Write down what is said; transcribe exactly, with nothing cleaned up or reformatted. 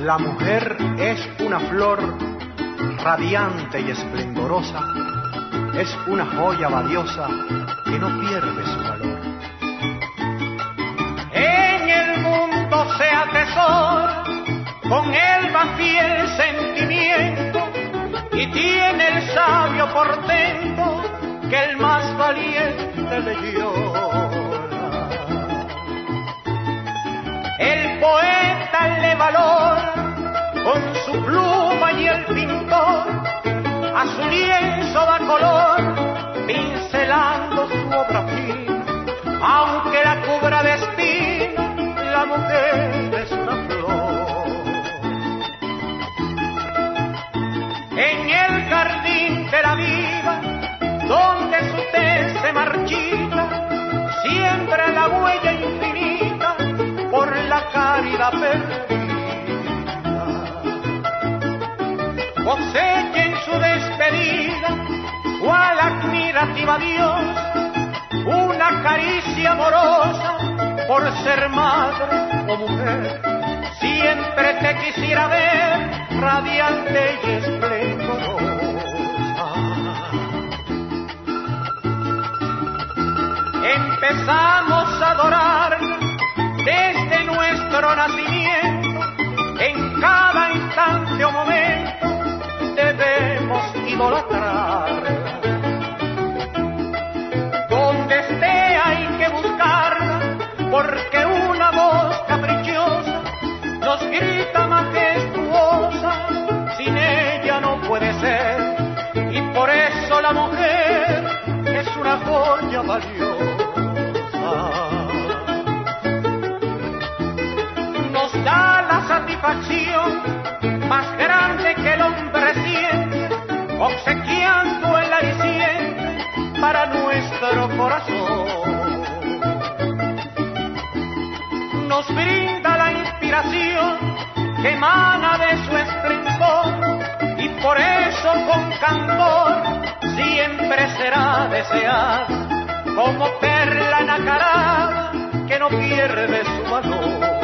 La mujer es una flor radiante y esplendorosa, es una joya valiosa que no pierde su valor. En el mundo se atesora con él va fiel sentimiento y tiene el sabio portento que el más valiente le llora. El poeta le valora con su pluma y el pintor a su lienzo da color pincelando su obra fina. Aunque la cubra de espina, la mujer es una flor. En el jardín de la vida, donde su tez se marchita, siembra la huella infinita por la caridad perdida. Cosecha en su despedida, cual admirativa Dios, una caricia amorosa por ser madre o mujer. Siempre te quisiera ver radiante y esplendorosa. Empezamos a adorarla desde nuestro nacimiento. En cada instante o momento debemos idolatrarla. Donde esté hay que buscarla, porque una voz caprichosa nos grita majestuosa, sin ella no puede ser, y por eso la mujer es una joya valiosa. Nos da la satisfacción más grande que el hombre siente, obsequiando el aliciente para nuestro corazón. Nos brinda la inspiración que emana de su esplendor, y por eso con candor siempre será deseada como perla nacarada que no pierde su valor.